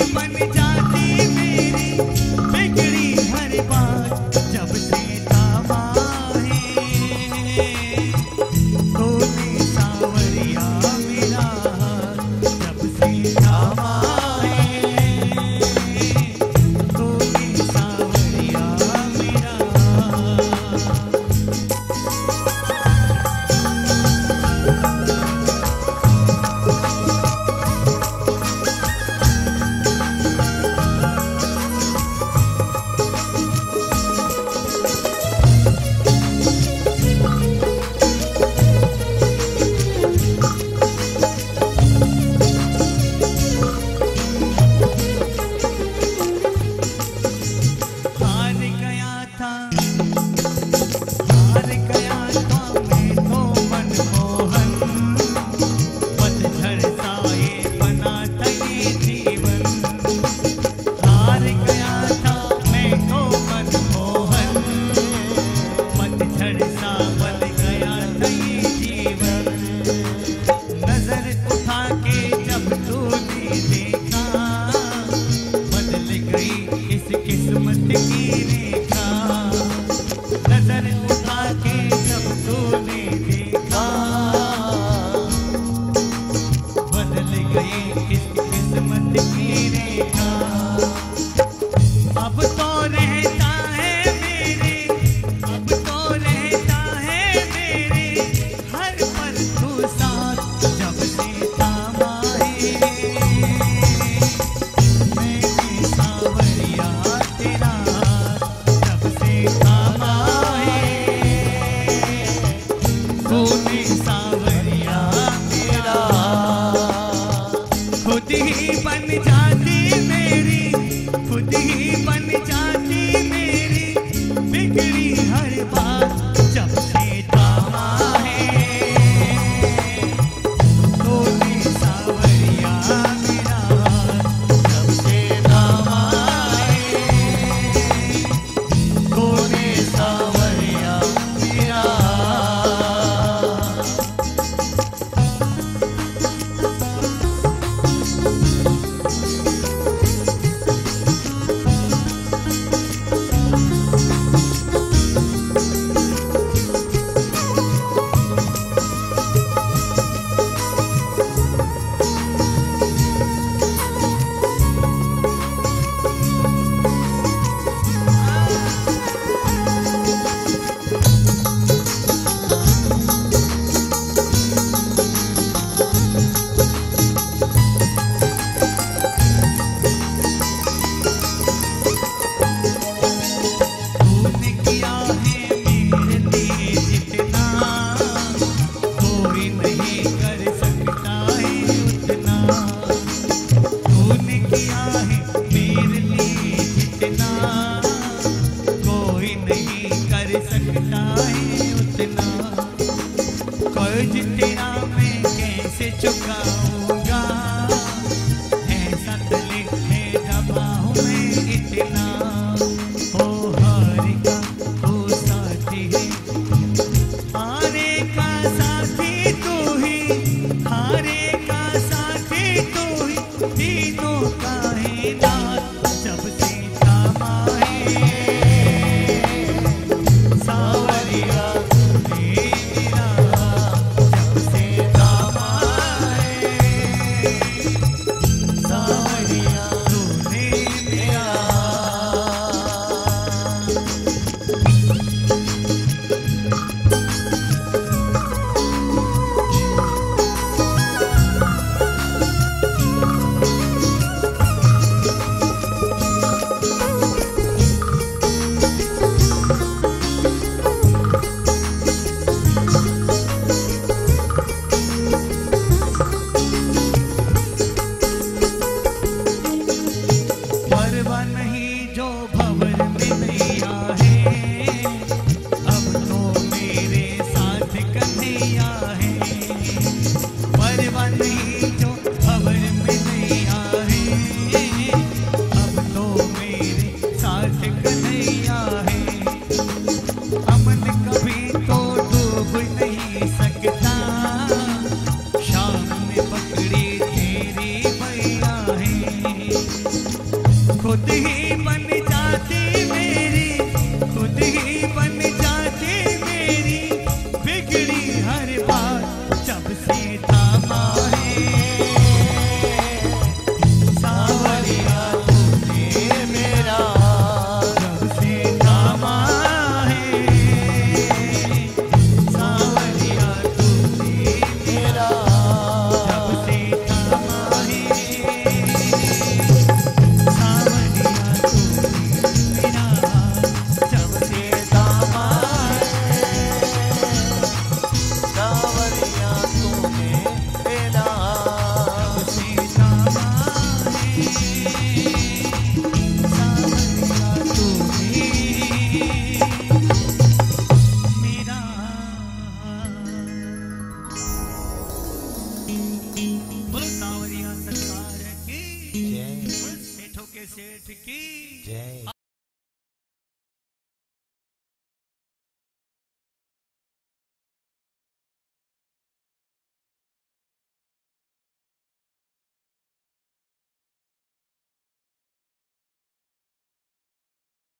बन जाती मेरी बिगड़ी हर बात जब से थामा है तूने सावरिया मेरा जब से थामा है तूने सावरिया मेरा। किस्मत की रेखा नजर उठा के जब तूने देखा बदल गई इस किस्मत की रेखा। अब तो रहता है मेरे अब तो रहता है मेरे हर पल तू साथ जब से थामा है मैंने सावरिया तेरा जब से थामा है तूने सावरिया मेरा। खुद ही बन जाती मेरी खुद ही बन जाती मेरी बिगड़ी हर बात जब से थामा है तूने सावरिया मेरा जब से थामा है तूने सावरिया मेरा। तूने किया है मेरे लिए जितना कोई नहीं कर सकता है उतना तूने किया है मेरे लिए जितना कोई नहीं कर सकता है उतना। कर्ज तेरा मैं कैसे चुकाऊंगा ऐसा तले है दबा हूँ मैं इतना। ओ हारे का ओ साथी है हारे का साथी तू ही हारे का साथी तू ही तीनों का है नाथ जब से थामा है सावरिया तूने मेरा जब से थामा है सावरिया तूने मेरा। खुद ही बन जाती मेरी, खुद ही बन जाती मेरी बिगड़ी हर बात जब से थामा है सावरिया तूने मेरा, जब से थामा है सावरिया तूने मेरा, जब से थामा है सावरिया तूने मेरा, जब से थामा है सावरिया तूने मेरा, जब से थामा है सावरिया तूने मेरा। बोलो सावरिया सरकार की, जय बोलो सेठों के सेठ की जय।